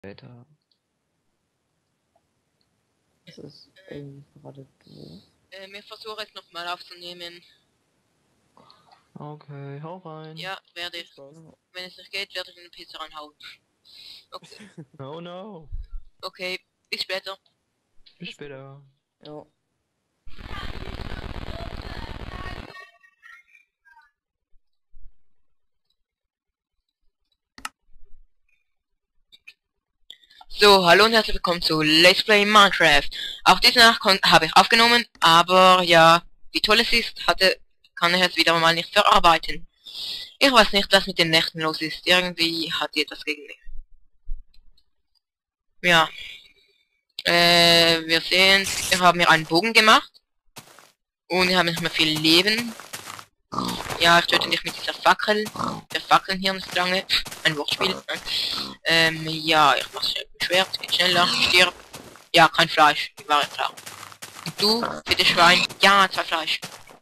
Später. Das ist irgendwie gerade doof. Wir versuchen es nochmal aufzunehmen. Okay, hau rein. Ja, werde ich. Oh, Wenn es nicht geht, werde ich eine Pizza reinhauen. Okay, oh no. okay, bis später. Bis später. Ja. So, hallo und herzlich willkommen zu Let's Play Minecraft. Auch diese Nacht habe ich aufgenommen, aber ja, wie toll es ist, kann ich es wieder mal nicht verarbeiten. Ich weiß nicht, was mit den Nächten los ist. Irgendwie hat die etwas gegen mich. Ja. Wir sehen, ich habe mir einen Bogen gemacht. Und ich habe nicht mehr viel Leben. Ja, ich töte dich mit dieser Fackel. Wir fackeln hier nicht lange. Ein Wortspiel. Ja, ich mach's schnell mit dem Schwert. Geht schneller. Stirb. Ja, kein Fleisch. Die war ja klar. Und du, bitte Schwein. Ja, 2 Fleisch.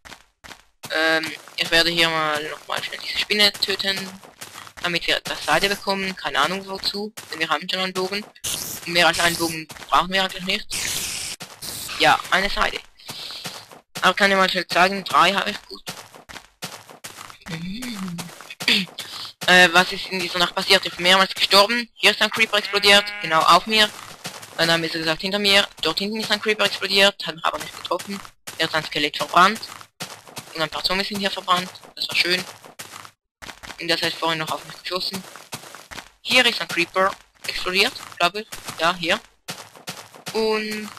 Ich werde hier nochmal schnell diese Spinne töten. Damit wir etwas Seite bekommen. Keine Ahnung wozu. Denn wir haben schon einen Bogen. Und mehr als einen Bogen brauchen wir eigentlich nicht. Ja, eine Seite. Aber kann ich mal schnell zeigen. 3 habe ich gut. Was ist in dieser Nacht passiert? Ich bin mehrmals gestorben. Hier ist ein Creeper explodiert, genau auf mir. Dann haben wir so gesagt hinter mir. Dort hinten ist ein Creeper explodiert, hat mich aber nicht getroffen. Er ist ein Skelett verbrannt. Und ein paar Zombies sind hier verbrannt. Das war schön. Und das hat vorhin noch auf mich geschossen. Hier ist ein Creeper explodiert, glaube ich. Ja, hier. Und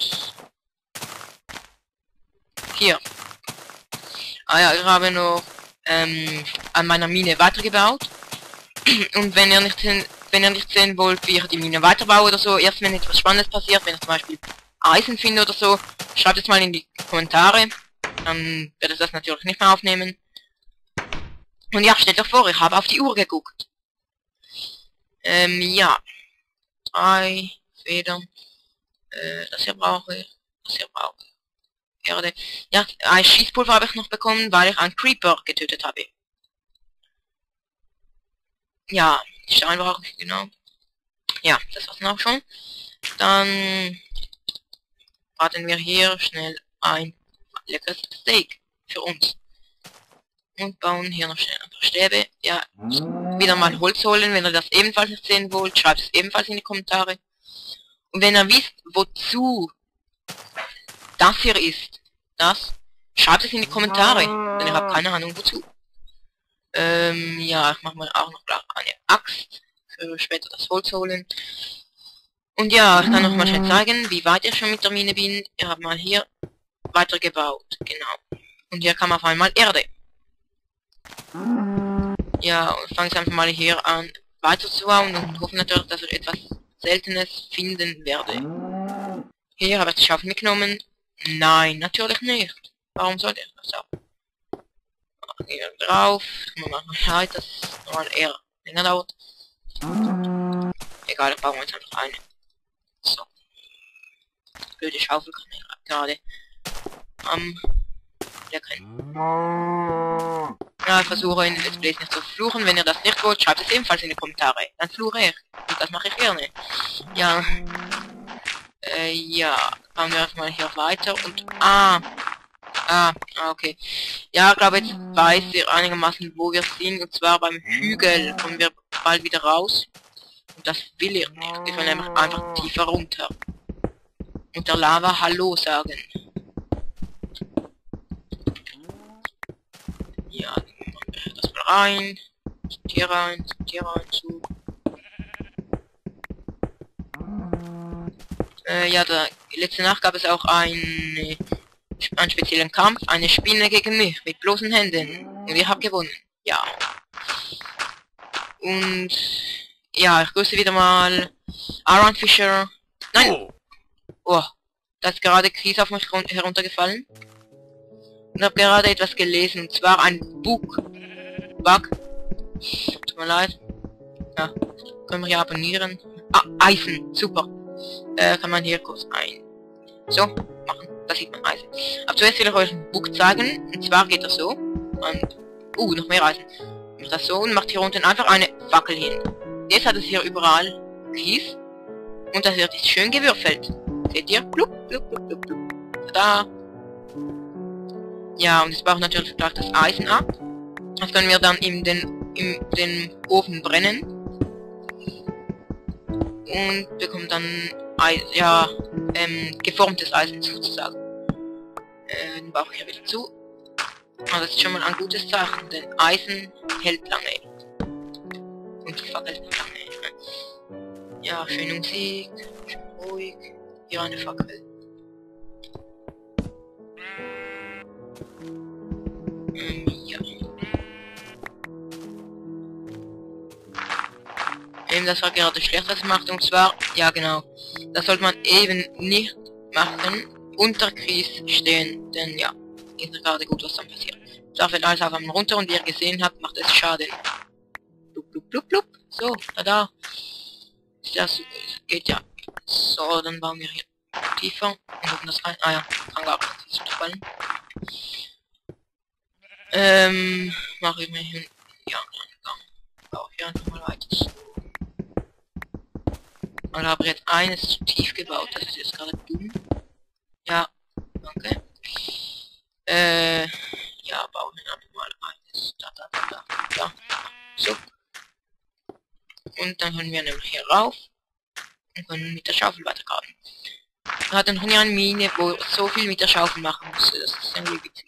hier. Ah ja, ich habe noch an meiner Mine weitergebaut. Und wenn ihr nicht sehen wollt, wie ich die Mine weiterbaue oder so, erst wenn etwas Spannendes passiert, wenn ich zum Beispiel Eisen finde oder so, schreibt es mal in die Kommentare. Dann werde ich das natürlich nicht mehr aufnehmen. Und ja, stellt euch vor, ich habe auf die Uhr geguckt. Ja. 3 Federn. Das hier brauche ich. Das hier brauche ich. Erde. Ja, ein Schießpulver habe ich noch bekommen, weil ich einen Creeper getötet habe. Ja, Stein brauche ich, genau. Ja, das war's dann auch schon. Dann braten wir hier schnell ein leckeres Steak für uns. Und bauen hier noch schnell ein paar Stäbe. Ja, wieder mal Holz holen. Wenn ihr das ebenfalls nicht sehen wollt, schreibt es ebenfalls in die Kommentare. Und wenn ihr wisst, wozu das hier ist, schreibt es in die Kommentare, denn ich habe keine Ahnung wozu. Ja, ich mache mir auch noch gleich eine Axt für später das Holz holen. Und ja, ich kann noch mal schnell zeigen, wie weit ich schon mit der Mine bin. Ich habe mal hier weitergebaut, genau. Und hier kam auf einmal Erde. Ja, und fange ich einfach mal hier an weiter zu bauen und hoffe natürlich, dass ich etwas Seltenes finden werde. Hier habe ich die Schaufel mitgenommen. Nein, natürlich nicht. Warum sollte ich das auch? Hier drauf. Wir machen halt, dass es normal eher länger dauert. Egal, da bauen wir jetzt einfach eine. So. Blöde Schaufel kann ich gerade am lecken. Ja, ich versuche in den Let's Plays nicht zu fluchen. Wenn ihr das nicht wollt, schreibt es ebenfalls in die Kommentare. Dann fluche ich. Und das mache ich gerne. Ja. Ja, bauen wir erstmal hier weiter und okay. Ja, ich glaube jetzt weiß ihr einigermaßen, wo wir sind, und zwar beim Hügel kommen wir bald wieder raus. Und das will ich nicht. Ich will nämlich einfach tiefer runter. Und der Lava Hallo sagen. Ja, dann machen wir das mal rein. Hier rein, so. Ja, letzte Nacht gab es auch einen speziellen Kampf, eine Spinne gegen mich mit bloßen Händen. Und ich habe gewonnen. Ja. Und ja, ich grüße wieder mal Aaron Fischer. Nein! Oh, da ist gerade Kies auf mich heruntergefallen. Und habe gerade etwas gelesen, und zwar ein Bug. Tut mir leid. Ja, können wir hier abonnieren. Ah, Eisen, super. Kann man hier kurz so machen, da sieht man Eisen. Aber zuerst will ich euch ein Bug zeigen, und zwar geht das so. Und, noch mehr Eisen. Macht das so und macht hier unten einfach eine Fackel hin. Jetzt hat es hier überall Kies. Und das wird jetzt schön gewürfelt. Seht ihr? Blub, blub, blub, blub, blub. Da. Ja, und es braucht natürlich gleich das Eisen ab. Das können wir dann in den Ofen brennen. Und bekommen dann geformtes Eisen sozusagen. Den baue ich hier wieder zu. Aber das ist schon mal ein gutes Zeichen, denn Eisen hält lange. Und die Fackel hält lange. Ja, schöne Musik, schön ruhig. Hier eine Fackel. Ja. Das war gerade schlecht, was ich machte, und zwar, ja genau, das sollte man eben nicht machen, unter Kies stehen, denn ja, ist gerade gut, was dann passiert. Da fällt alles auf einmal runter, und wie ihr gesehen habt, macht es Schaden. Blub, blub, blub, blub. So, da. Das geht ja. So, dann bauen wir hier tiefer und oben das rein. Ah ja, kann gar nicht fallen. Mache ich mir hin. Ja, dann baue ich hier einfach mal weiter. Ich habe jetzt eines zu tief gebaut, das ist jetzt gerade dumm. Ja, danke. Ja, bauen wir einfach mal eines. Da. So. Und dann können wir nämlich hier rauf und können mit der Schaufel weitergraben. Er hat dann hier eine Mine, wo so viel mit der Schaufel machen musste, das ist irgendwie witzig.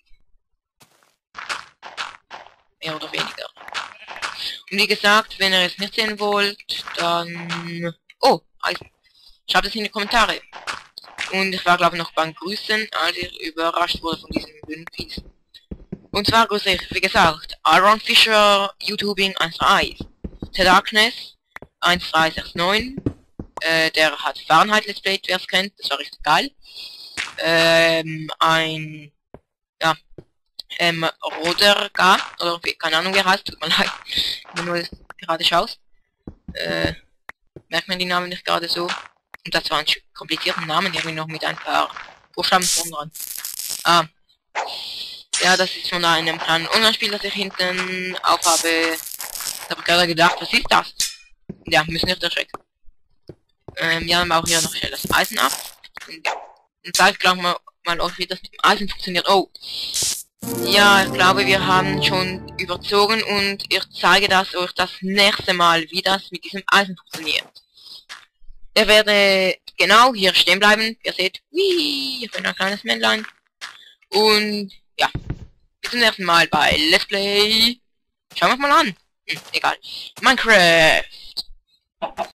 Mehr oder weniger. Und wie gesagt, wenn ihr es nicht sehen wollt, dann... Oh, Eisen. Schreibt es in die Kommentare. Und ich war glaube ich noch beim Grüßen, als ich überrascht wurde von diesem Grünpiece. Und zwar grüße ich, wie gesagt, Iron Fisher, YouTubing 131, The Darkness 1369, der hat Fahrenheit Let's Play, wer es kennt, das war richtig geil. Roderga, oder keine Ahnung wie er heißt, tut mir leid, wenn du es gerade schaust. Merkt man die Namen nicht gerade so. Und das waren komplizierte Namen, irgendwie noch mit ein paar Buchstaben vorn dran. Ah. Ja, das ist von einem kleinen Online-Spiel, das ich hinten auf habe. Ich habe gerade gedacht, was ist das? Ja, müssen nicht erschrecken. Ja, dann baue ich hier noch schnell das Eisen ab. Und ja. Und zeige ich gleich mal euch, wie das mit dem Eisen funktioniert. Oh. Ja, ich glaube, wir haben schon überzogen, und ich zeige das euch das nächste Mal, wie das mit diesem Eisen funktioniert. Ich werde genau hier stehen bleiben. Ihr seht, ich bin ein kleines Männlein. Und ja, bis zum nächsten Mal bei Let's Play. Schauen wir uns mal an. Egal. Minecraft.